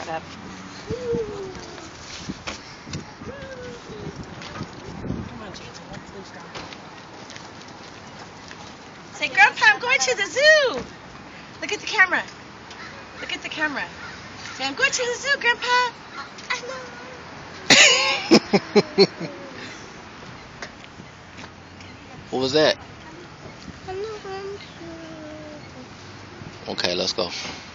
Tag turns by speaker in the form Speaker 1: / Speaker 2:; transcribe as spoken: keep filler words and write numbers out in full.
Speaker 1: Shut up. Come on, Jaylen, let's leave Grandpa. Say, Grandpa, I'm going to the zoo. Look at the camera. Look at the camera. Say, I'm going to the zoo, Grandpa.
Speaker 2: What was that? Okay, let's go.